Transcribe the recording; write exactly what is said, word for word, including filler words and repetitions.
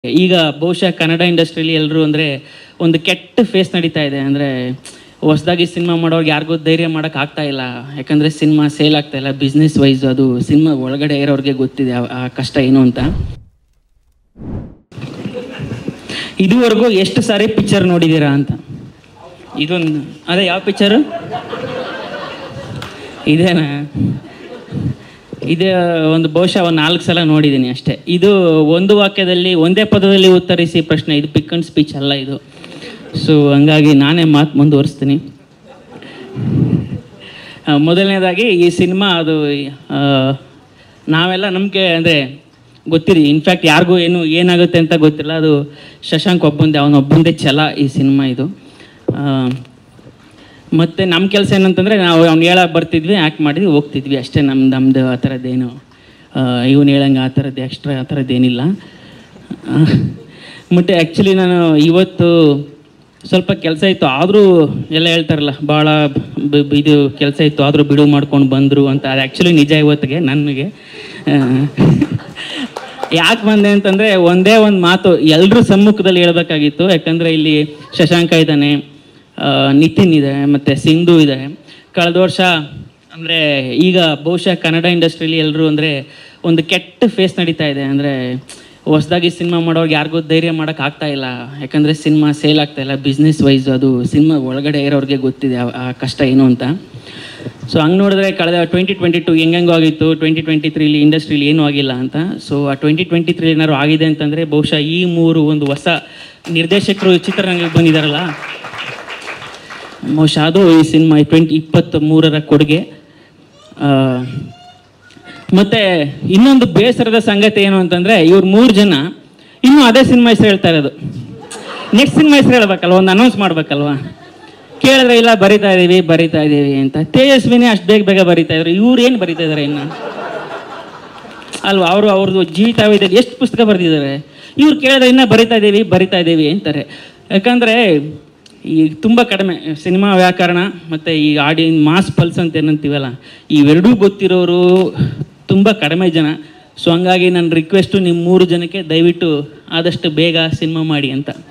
ಈಗ ಬಹುಶಃ ಕನ್ನಡ ಇಂಡಸ್ಟ್ರಿಯಲ್ಲಿ ಎಲ್ಲರೂ ಅಂದರೆ ಒಂದು ಕೆಟ್ಟ ಫೇಸ್ ನಡೀತಾ ಇದೆ. ಅಂದರೆ ಹೊಸದಾಗಿ ಸಿನಿಮಾ ಮಾಡೋರ್ಗೆ ಯಾರಿಗೂ ಧೈರ್ಯ ಮಾಡೋಕ್ಕೆ ಆಗ್ತಾ ಇಲ್ಲ. ಯಾಕಂದರೆ ಸಿನಿಮಾ ಸೇಲ್ ಆಗ್ತಾ ಇಲ್ಲ. ಬಿಸ್ನೆಸ್ ವೈಸ್ ಅದು ಸಿನಿಮಾ ಒಳಗಡೆ ಇರೋರಿಗೆ ಗೊತ್ತಿದೆ ಆ ಕಷ್ಟ ಏನು ಅಂತ. ಇದುವರೆಗೂ ಎಷ್ಟು ಸಾರಿ ಪಿಕ್ಚರ್ ನೋಡಿದ್ದೀರಾ ಅಂತ. ಇದೊಂದು ಅದೇ ಯಾವ ಪಿಕ್ಚರು ಇದೇನಾ? ಇದೇ ಒಂದು ಬಹುಶಃ ಒಂದು ನಾಲ್ಕು ಸಲ ನೋಡಿದ್ದೀನಿ ಅಷ್ಟೇ. ಇದು ಒಂದು ವಾಕ್ಯದಲ್ಲಿ ಒಂದೇ ಪದದಲ್ಲಿ ಉತ್ತರಿಸಿ ಪ್ರಶ್ನೆ. ಇದು ಪಿಕ್ ಆ್ಯಂಡ್ ಸ್ಪೀಚ್ ಅಲ್ಲ ಇದು. ಸೊ ಹಂಗಾಗಿ ನಾನೇ ಮಾತು ಮುಂದುವರಿಸ್ತೀನಿ. ಮೊದಲನೇದಾಗಿ ಈ ಸಿನಿಮಾ ಅದು ನಾವೆಲ್ಲ ನಂಬಿಕೆ ಅಂದರೆ ಗೊತ್ತಿರಿ. ಇನ್ಫ್ಯಾಕ್ಟ್ ಯಾರಿಗೂ ಏನು ಏನಾಗುತ್ತೆ ಅಂತ ಗೊತ್ತಿಲ್ಲ. ಅದು ಶಶಾಂಕ್ ಒಬ್ಬಂದೇ ಅವನೊಬ್ಬಂದೇ ಛಲ ಈ ಸಿನಿಮಾ ಇದು. ಮತ್ತು ನಮ್ಮ ಕೆಲಸ ಏನಂತಂದರೆ ನಾವು ಅವ್ನು ಹೇಳಕ್ಕೆ ಬರ್ತಿದ್ವಿ, ಆ್ಯಕ್ಟ್ ಮಾಡಿದ್ವಿ, ಹೋಗ್ತಿದ್ವಿ ಅಷ್ಟೇ. ನಮ್ಮ ನಮ್ಮದು ಆ ಥರದ್ದೇನು ಇವನು ಹೇಳಂಗೆ ಆ ಥರದ್ದು ಎಕ್ಸ್ಟ್ರಾ ಆ ಥರದ್ದೇನಿಲ್ಲ. ಮತ್ತು ಆ್ಯಕ್ಚುಲಿ ನಾನು ಇವತ್ತು ಸ್ವಲ್ಪ ಕೆಲಸ ಇತ್ತು, ಆದರೂ ಎಲ್ಲ ಹೇಳ್ತಾರಲ್ಲ ಭಾಳ ಇದು ಕೆಲಸ ಇತ್ತು ಆದರೂ ಬಿಡುವು ಮಾಡ್ಕೊಂಡು ಬಂದರು ಅಂತ. ಅದು ಆ್ಯಕ್ಚುಲಿ ನಿಜ ಇವತ್ತಿಗೆ ನನಗೆ. ಯಾಕೆ ಬಂದೆ ಅಂತಂದರೆ ಒಂದೇ ಒಂದು ಮಾತು ಎಲ್ಲರೂ ಸಮ್ಮುಖದಲ್ಲಿ ಹೇಳ್ಬೇಕಾಗಿತ್ತು. ಯಾಕಂದರೆ ಇಲ್ಲಿ ಶಶಾಂಕ ಇದ್ದಾನೆ, ನಿತಿನ್ ಇದೆ, ಮತ್ತು ಸಿಂಧು ಇದೆ. ಕಳೆದ ವರ್ಷ ಅಂದರೆ ಈಗ ಬಹುಶಃ ಕನ್ನಡ ಇಂಡಸ್ಟ್ರಿಯಲ್ಲಿ ಎಲ್ಲರೂ ಅಂದರೆ ಒಂದು ಕೆಟ್ಟ ಫೇಸ್ ನಡೀತಾ ಇದೆ. ಅಂದರೆ ಹೊಸದಾಗಿ ಸಿನಿಮಾ ಮಾಡೋರ್ಗೆ ಯಾರಿಗೂ ಧೈರ್ಯ ಮಾಡೋಕ್ಕೆ ಆಗ್ತಾ ಇಲ್ಲ. ಯಾಕಂದರೆ ಸಿನಿಮಾ ಸೇಲ್ ಆಗ್ತಾ ಇಲ್ಲ. ಬಿಸ್ನೆಸ್ ವೈಸ್ ಅದು ಸಿನಿಮಾ ಒಳಗಡೆ ಇರೋರಿಗೆ ಗೊತ್ತಿದೆ ಆ ಕಷ್ಟ ಏನು ಅಂತ. ಸೊ ಹಂಗೆ ನೋಡಿದ್ರೆ ಕಳೆದ ಟ್ವೆಂಟಿ ಟ್ವೆಂಟಿ ಟು ಹೆಂಗೆಂಗೂ ಆಗಿತ್ತು, ಟ್ವೆಂಟಿ ಟ್ವೆಂಟಿ ತ್ರೀಲಿ ಇಂಡಸ್ಟ್ರಿಲಿ ಏನೂ ಆಗಿಲ್ಲ ಅಂತ. ಸೊ ಆ ಟ್ವೆಂಟಿ ಟ್ವೆಂಟಿ ತ್ರೀ ಏನಾದ್ರು ಆಗಿದೆ ಅಂತಂದರೆ ಬಹುಶಃ ಈ ಮೂರು ಒಂದು ಹೊಸ ನಿರ್ದೇಶಕರು ಚಿತ್ರರಂಗಕ್ಕೆ ಬಂದಿದ್ದಾರಲ್ಲ, ಬಹುಶಃ ಅದು ಈ ಸಿನಿಮಾ ಟ್ವೆಂಟಿ ಇಪ್ಪತ್ತ್ ಮೂರರ ಕೊಡುಗೆ. ಮತ್ತು ಇನ್ನೊಂದು ಬೇಸರದ ಸಂಗತಿ ಏನು ಅಂತಂದರೆ ಇವ್ರು ಮೂರು ಜನ ಇನ್ನೂ ಅದೇ ಸಿನಿಮಾ ಹೆಸರು ಹೇಳ್ತಾ ಇರೋದು. ನೆಕ್ಸ್ಟ್ ಸಿನಿಮಾ ಹೆಸರು ಹೇಳ್ಬೇಕಲ್ವ, ಒಂದು ಅನೌನ್ಸ್ ಮಾಡ್ಬೇಕಲ್ವ. ಕೇಳಿದ್ರೆ ಇಲ್ಲ ಬರಿತಾ ಇದ್ದೀವಿ ಬರಿತಾ ಇದ್ದೀವಿ ಅಂತ. ತೇಜಸ್ವಿನಿ ಅಷ್ಟು ಬೇಗ ಬೇಗ ಬರಿತಾ ಇದ್ರು, ಇವ್ರು ಏನು ಬರಿತಾ ಇದ್ದಾರೆ ಇನ್ನು ಅಲ್ವಾ? ಅವರು ಅವ್ರದ್ದು ಜೀವಿತಾವಧಿಯಲ್ಲಿ ಎಷ್ಟು ಪುಸ್ತಕ ಬರೆದಿದ್ದಾರೆ. ಇವ್ರು ಕೇಳಿದ್ರೆ ಇನ್ನೂ ಬರಿತಾ ಇದ್ದೀವಿ ಬರಿತಾ ಇದ್ದೀವಿ ಅಂತಾರೆ. ಯಾಕಂದರೆ ಈಗ ತುಂಬ ಕಡಿಮೆ ಸಿನಿಮಾ ವ್ಯಾಕರಣ ಮತ್ತು ಈ ಆಡಿ ಮಾಸ್ ಪಲ್ಸ್ ಅಂತ ಏನಂತೀವಲ್ಲ, ಇವೆರಡೂ ಗೊತ್ತಿರೋರು ತುಂಬ ಕಡಿಮೆ ಜನ. ಸೊ ಹಂಗಾಗಿ ನನ್ನ ರಿಕ್ವೆಸ್ಟು ನಿಮ್ಮ ಮೂರು ಜನಕ್ಕೆ ದಯವಿಟ್ಟು ಆದಷ್ಟು ಬೇಗ ಸಿನಿಮಾ ಮಾಡಿ ಅಂತ.